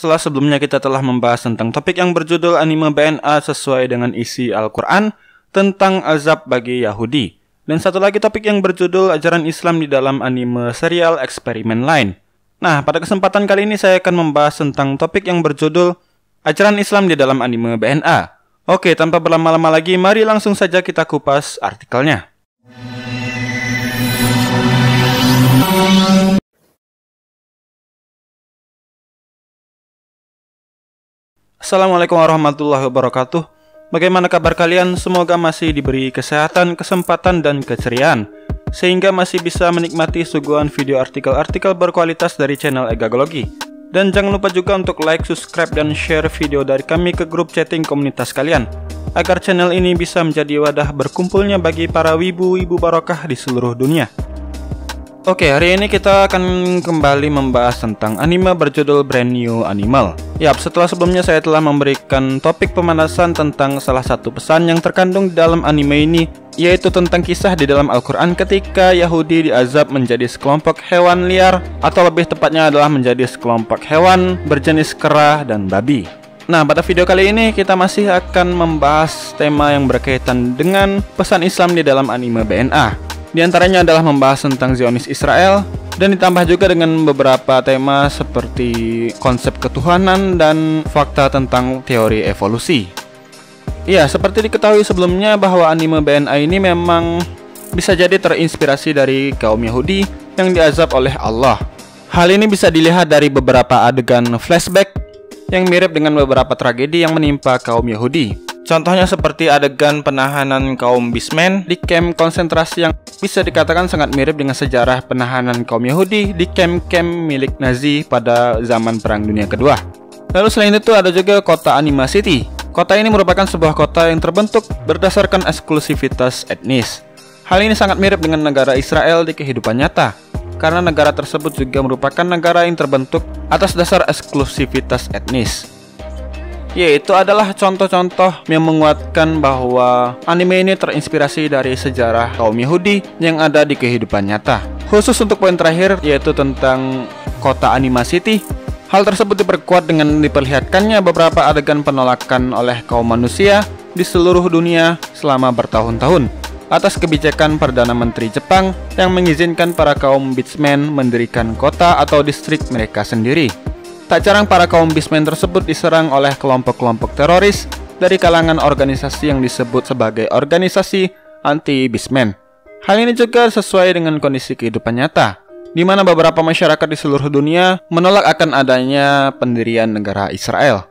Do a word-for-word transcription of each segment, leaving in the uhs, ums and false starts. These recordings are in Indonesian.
setelah sebelumnya kita telah membahas tentang topik yang berjudul anime B N A sesuai dengan isi Al-Quran tentang azab bagi Yahudi. Dan satu lagi topik yang berjudul ajaran Islam di dalam anime serial Eksperimen Lain. Nah, pada kesempatan kali ini saya akan membahas tentang topik yang berjudul ajaran Islam di dalam anime B N A. Oke, tanpa berlama-lama lagi, mari langsung saja kita kupas artikelnya. Assalamualaikum warahmatullahi wabarakatuh. Bagaimana kabar kalian? Semoga masih diberi kesehatan, kesempatan, dan keceriaan, sehingga masih bisa menikmati suguhan video artikel-artikel berkualitas dari channel Egagology. Dan jangan lupa juga untuk like, subscribe, dan share video dari kami ke grup chatting komunitas kalian, agar channel ini bisa menjadi wadah berkumpulnya bagi para wibu-wibu barokah di seluruh dunia. Oke, hari ini kita akan kembali membahas tentang anime berjudul Brand New Animal. Yap, setelah sebelumnya saya telah memberikan topik pemanasan tentang salah satu pesan yang terkandung di dalam anime ini, yaitu tentang kisah di dalam Al-Quran ketika Yahudi diazab menjadi sekelompok hewan liar, atau lebih tepatnya adalah menjadi sekelompok hewan berjenis kera dan babi. Nah, pada video kali ini kita masih akan membahas tema yang berkaitan dengan pesan Islam di dalam anime B N A. Di antaranya adalah membahas tentang Zionis Israel, dan ditambah juga dengan beberapa tema seperti konsep ketuhanan dan fakta tentang teori evolusi. Ya, seperti diketahui sebelumnya bahwa anime B N A ini memang bisa jadi terinspirasi dari kaum Yahudi yang diazab oleh Allah. Hal ini bisa dilihat dari beberapa adegan flashback yang mirip dengan beberapa tragedi yang menimpa kaum Yahudi. Contohnya seperti adegan penahanan kaum Beastmen di kamp konsentrasi yang bisa dikatakan sangat mirip dengan sejarah penahanan kaum Yahudi di kamp-kamp milik Nazi pada zaman Perang Dunia Kedua. Lalu selain itu ada juga kota Anima City. Kota ini merupakan sebuah kota yang terbentuk berdasarkan eksklusivitas etnis. Hal ini sangat mirip dengan negara Israel di kehidupan nyata, karena negara tersebut juga merupakan negara yang terbentuk atas dasar eksklusivitas etnis. Yaitu adalah contoh-contoh yang menguatkan bahwa anime ini terinspirasi dari sejarah kaum Yahudi yang ada di kehidupan nyata. Khusus untuk poin terakhir, yaitu tentang kota Anima City, hal tersebut diperkuat dengan diperlihatkannya beberapa adegan penolakan oleh kaum manusia di seluruh dunia selama bertahun-tahun atas kebijakan Perdana Menteri Jepang yang mengizinkan para kaum Beastmen mendirikan kota atau distrik mereka sendiri. Tak jarang para kaum Beastmen tersebut diserang oleh kelompok-kelompok teroris dari kalangan organisasi yang disebut sebagai organisasi anti-Beastmen. Hal ini juga sesuai dengan kondisi kehidupan nyata, di mana beberapa masyarakat di seluruh dunia menolak akan adanya pendirian negara Israel.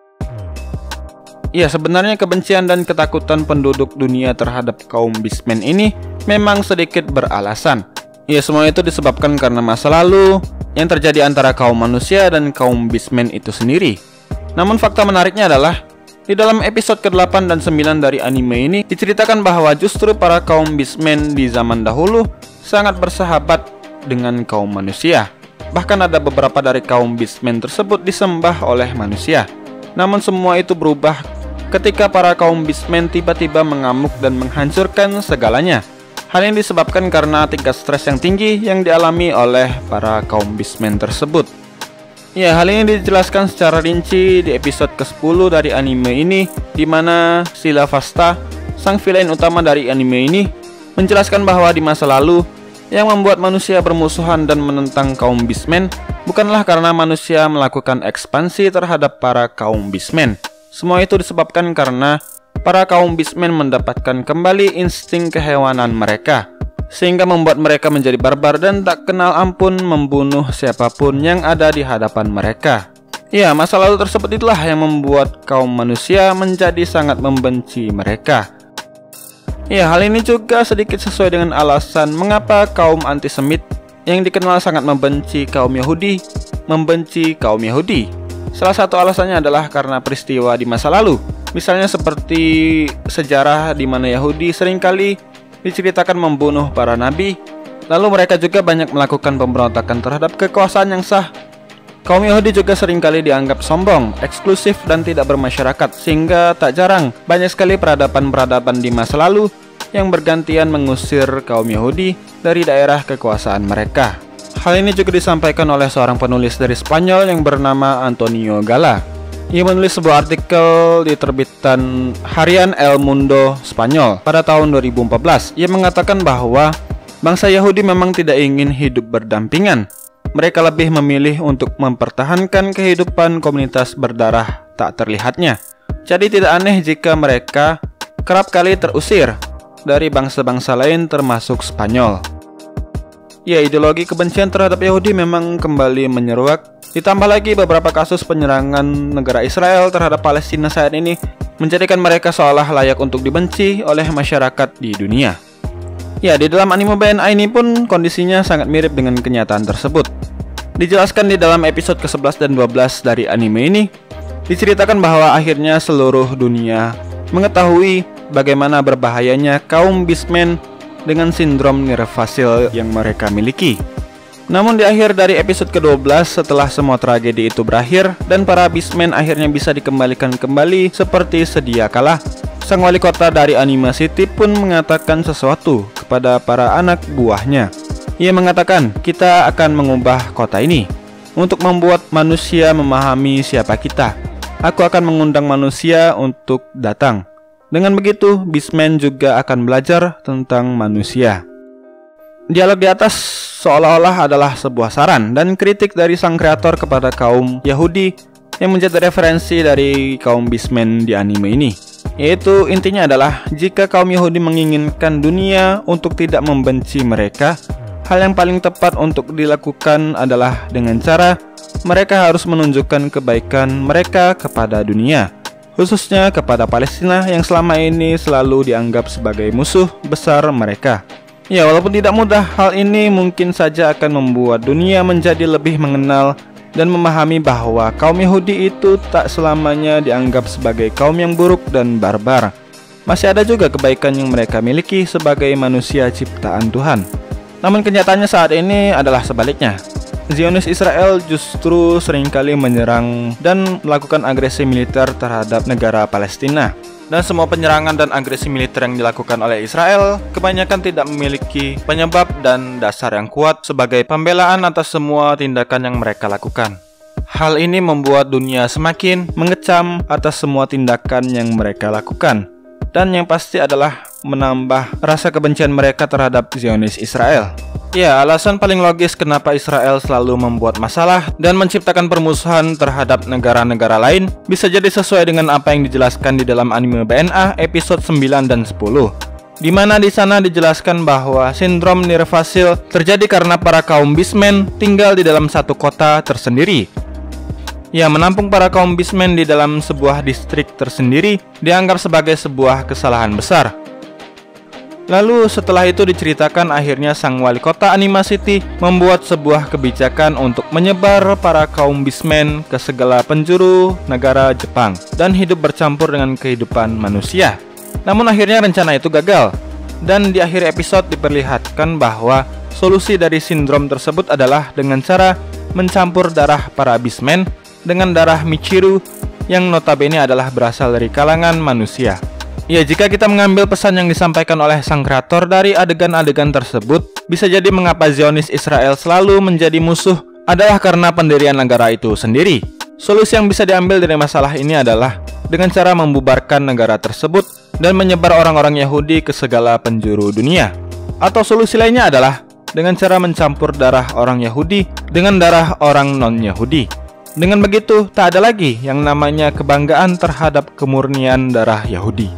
Ya, sebenarnya kebencian dan ketakutan penduduk dunia terhadap kaum Beastmen ini memang sedikit beralasan. Ya, semua itu disebabkan karena masa lalu yang terjadi antara kaum manusia dan kaum Beastmen itu sendiri. Namun fakta menariknya adalah di dalam episode ke delapan dan sembilan dari anime ini diceritakan bahwa justru para kaum Beastmen di zaman dahulu sangat bersahabat dengan kaum manusia. Bahkan ada beberapa dari kaum Beastmen tersebut disembah oleh manusia. Namun semua itu berubah ketika para kaum Beastmen tiba-tiba mengamuk dan menghancurkan segalanya. Hal ini disebabkan karena tingkat stres yang tinggi yang dialami oleh para kaum Beastmen tersebut. Ya, hal ini dijelaskan secara rinci di episode ke sepuluh dari anime ini, di mana Sila Vasta, sang villain utama dari anime ini, menjelaskan bahwa di masa lalu yang membuat manusia bermusuhan dan menentang kaum Beastmen bukanlah karena manusia melakukan ekspansi terhadap para kaum Beastmen. Semua itu disebabkan karena para kaum Beastmen mendapatkan kembali insting kehewanan mereka, sehingga membuat mereka menjadi barbar dan tak kenal ampun membunuh siapapun yang ada di hadapan mereka. Ya, masa lalu tersebut itulah yang membuat kaum manusia menjadi sangat membenci mereka. Ya, hal ini juga sedikit sesuai dengan alasan mengapa kaum antisemit yang dikenal sangat membenci kaum Yahudi, membenci kaum Yahudi. Salah satu alasannya adalah karena peristiwa di masa lalu. Misalnya seperti sejarah di mana Yahudi seringkali diceritakan membunuh para nabi. Lalu mereka juga banyak melakukan pemberontakan terhadap kekuasaan yang sah. Kaum Yahudi juga seringkali dianggap sombong, eksklusif, dan tidak bermasyarakat, sehingga tak jarang banyak sekali peradaban-peradaban di masa lalu yang bergantian mengusir kaum Yahudi dari daerah kekuasaan mereka. Hal ini juga disampaikan oleh seorang penulis dari Spanyol yang bernama Antonio Gala. Ia menulis sebuah artikel di terbitan harian El Mundo Spanyol pada tahun dua ribu empat belas. Ia mengatakan bahwa bangsa Yahudi memang tidak ingin hidup berdampingan. Mereka lebih memilih untuk mempertahankan kehidupan komunitas berdarah tak terlihatnya. Jadi tidak aneh jika mereka kerap kali terusir dari bangsa-bangsa lain termasuk Spanyol. Ya, ideologi kebencian terhadap Yahudi memang kembali menyeruak. Ditambah lagi beberapa kasus penyerangan negara Israel terhadap Palestina saat ini menjadikan mereka seolah layak untuk dibenci oleh masyarakat di dunia. Ya, di dalam anime B N A ini pun kondisinya sangat mirip dengan kenyataan tersebut. Dijelaskan di dalam episode ke sebelas dan dua belas dari anime ini, diceritakan bahwa akhirnya seluruh dunia mengetahui bagaimana berbahayanya kaum Beastmen dengan sindrom nirvasil yang mereka miliki. Namun di akhir dari episode ke dua belas, setelah semua tragedi itu berakhir dan para Beastmen akhirnya bisa dikembalikan kembali seperti sedia kala, sang wali kota dari Anima City pun mengatakan sesuatu kepada para anak buahnya. Ia mengatakan, kita akan mengubah kota ini untuk membuat manusia memahami siapa kita. Aku akan mengundang manusia untuk datang. Dengan begitu, Beastmen juga akan belajar tentang manusia. Dialog di atas seolah-olah adalah sebuah saran dan kritik dari sang kreator kepada kaum Yahudi yang menjadi referensi dari kaum Beastmen di anime ini. Yaitu intinya adalah, jika kaum Yahudi menginginkan dunia untuk tidak membenci mereka, hal yang paling tepat untuk dilakukan adalah dengan cara mereka harus menunjukkan kebaikan mereka kepada dunia, khususnya kepada Palestina yang selama ini selalu dianggap sebagai musuh besar mereka. Ya, walaupun tidak mudah, hal ini mungkin saja akan membuat dunia menjadi lebih mengenal dan memahami bahwa kaum Yahudi itu tak selamanya dianggap sebagai kaum yang buruk dan barbar. Masih ada juga kebaikan yang mereka miliki sebagai manusia ciptaan Tuhan. Namun kenyataannya saat ini adalah sebaliknya. Zionis Israel justru seringkali menyerang dan melakukan agresi militer terhadap negara Palestina. Dan semua penyerangan dan agresi militer yang dilakukan oleh Israel kebanyakan tidak memiliki penyebab dan dasar yang kuat sebagai pembelaan atas semua tindakan yang mereka lakukan. Hal ini membuat dunia semakin mengecam atas semua tindakan yang mereka lakukan. Dan yang pasti adalah menambah rasa kebencian mereka terhadap Zionis Israel. Ya, alasan paling logis kenapa Israel selalu membuat masalah dan menciptakan permusuhan terhadap negara-negara lain bisa jadi sesuai dengan apa yang dijelaskan di dalam anime B N A episode sembilan dan sepuluh. Di mana di sana dijelaskan bahwa sindrom nirvasil terjadi karena para kaum Beastmen tinggal di dalam satu kota tersendiri. Ya, menampung para kaum Beastmen di dalam sebuah distrik tersendiri dianggap sebagai sebuah kesalahan besar. Lalu setelah itu diceritakan akhirnya sang wali kota Anima City membuat sebuah kebijakan untuk menyebar para kaum Beastmen ke segala penjuru negara Jepang dan hidup bercampur dengan kehidupan manusia. Namun akhirnya rencana itu gagal. Dan di akhir episode diperlihatkan bahwa solusi dari sindrom tersebut adalah dengan cara mencampur darah para Beastmen dengan darah Michiru yang notabene adalah berasal dari kalangan manusia. Ya, jika kita mengambil pesan yang disampaikan oleh sang kreator dari adegan-adegan tersebut, bisa jadi mengapa Zionis Israel selalu menjadi musuh adalah karena pendirian negara itu sendiri. Solusi yang bisa diambil dari masalah ini adalah dengan cara membubarkan negara tersebut dan menyebar orang-orang Yahudi ke segala penjuru dunia. Atau solusi lainnya adalah dengan cara mencampur darah orang Yahudi dengan darah orang non-Yahudi. Dengan begitu, tak ada lagi yang namanya kebanggaan terhadap kemurnian darah Yahudi.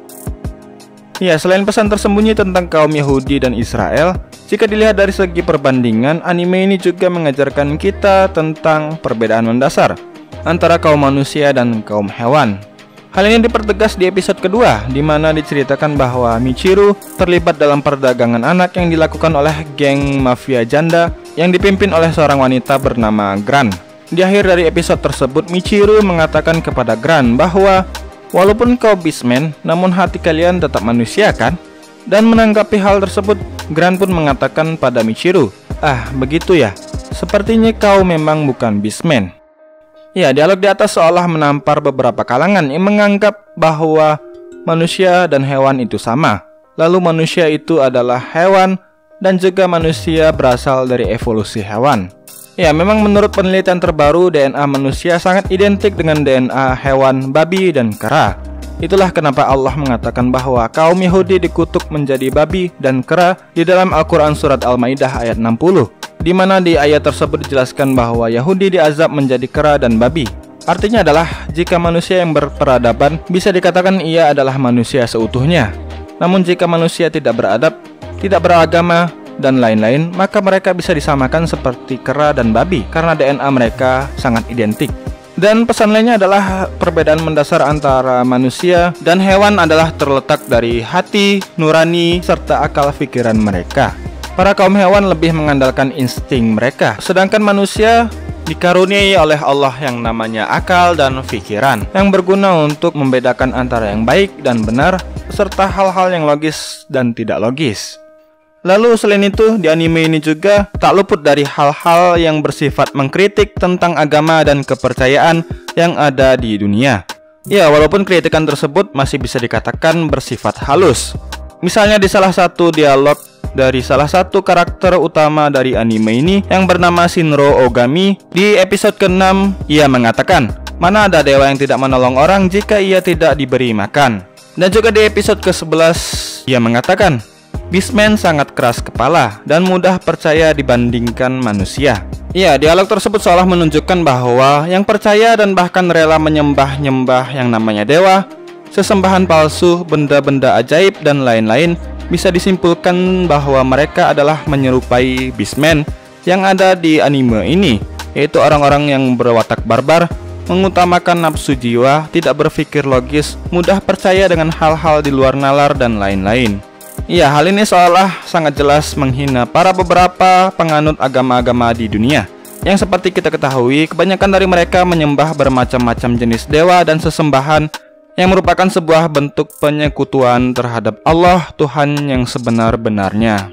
Ya, selain pesan tersembunyi tentang kaum Yahudi dan Israel, jika dilihat dari segi perbandingan, anime ini juga mengajarkan kita tentang perbedaan mendasar antara kaum manusia dan kaum hewan. Hal ini dipertegas di episode kedua, di mana diceritakan bahwa Michiru terlibat dalam perdagangan anak yang dilakukan oleh geng mafia janda yang dipimpin oleh seorang wanita bernama Gran. Di akhir dari episode tersebut, Michiru mengatakan kepada Gran bahwa walaupun kau Beastman, namun hati kalian tetap manusia kan? Dan menanggapi hal tersebut, Gran pun mengatakan pada Michiru, ah begitu ya, sepertinya kau memang bukan Beastman. Ya, dialog di atas seolah menampar beberapa kalangan yang menganggap bahwa manusia dan hewan itu sama. Lalu manusia itu adalah hewan dan juga manusia berasal dari evolusi hewan. Ya, memang menurut penelitian terbaru D N A manusia sangat identik dengan D N A hewan, babi, dan kera. Itulah kenapa Allah mengatakan bahwa kaum Yahudi dikutuk menjadi babi dan kera di dalam Al-Quran Surat Al-Ma'idah ayat enam puluh, di mana di ayat tersebut dijelaskan bahwa Yahudi diazab menjadi kera dan babi. Artinya adalah jika manusia yang berperadaban bisa dikatakan ia adalah manusia seutuhnya. Namun jika manusia tidak beradab, tidak beragama, dan lain-lain, maka mereka bisa disamakan seperti kera dan babi karena D N A mereka sangat identik. Dan pesan lainnya adalah perbedaan mendasar antara manusia dan hewan adalah terletak dari hati, nurani, serta akal pikiran mereka. Para kaum hewan lebih mengandalkan insting mereka, sedangkan manusia dikaruniai oleh Allah yang namanya akal dan pikiran yang berguna untuk membedakan antara yang baik dan benar serta hal-hal yang logis dan tidak logis. Lalu selain itu, di anime ini juga tak luput dari hal-hal yang bersifat mengkritik tentang agama dan kepercayaan yang ada di dunia. Ya, walaupun kritikan tersebut masih bisa dikatakan bersifat halus. Misalnya di salah satu dialog dari salah satu karakter utama dari anime ini yang bernama Shinro Ogami, di episode keenam ia mengatakan, mana ada dewa yang tidak menolong orang jika ia tidak diberi makan. Dan juga di episode ke sebelas ia mengatakan, Beastman sangat keras kepala dan mudah percaya dibandingkan manusia. Ya, dialog tersebut seolah menunjukkan bahwa yang percaya dan bahkan rela menyembah-nyembah yang namanya dewa, sesembahan palsu, benda-benda ajaib, dan lain-lain, bisa disimpulkan bahwa mereka adalah menyerupai Beastman yang ada di anime ini, yaitu orang-orang yang berwatak barbar, mengutamakan nafsu jiwa, tidak berpikir logis, mudah percaya dengan hal-hal di luar nalar, dan lain-lain. Ya, hal ini seolah sangat jelas menghina para beberapa penganut agama-agama di dunia, yang seperti kita ketahui, kebanyakan dari mereka menyembah bermacam-macam jenis dewa dan sesembahan yang merupakan sebuah bentuk penyekutuan terhadap Allah, Tuhan yang sebenar-benarnya.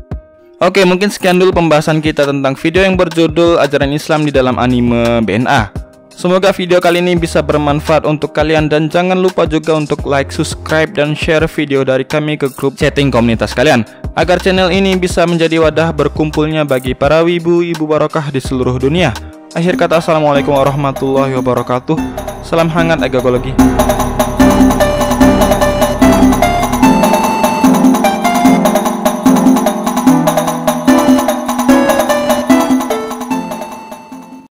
Oke, mungkin sekian dulu pembahasan kita tentang video yang berjudul Ajaran Islam di dalam Anime B N A. Semoga video kali ini bisa bermanfaat untuk kalian, dan jangan lupa juga untuk like, subscribe, dan share video dari kami ke grup chatting komunitas kalian, agar channel ini bisa menjadi wadah berkumpulnya bagi para wibu-ibu barokah di seluruh dunia. Akhir kata, assalamualaikum warahmatullahi wabarakatuh. Salam hangat agakologi.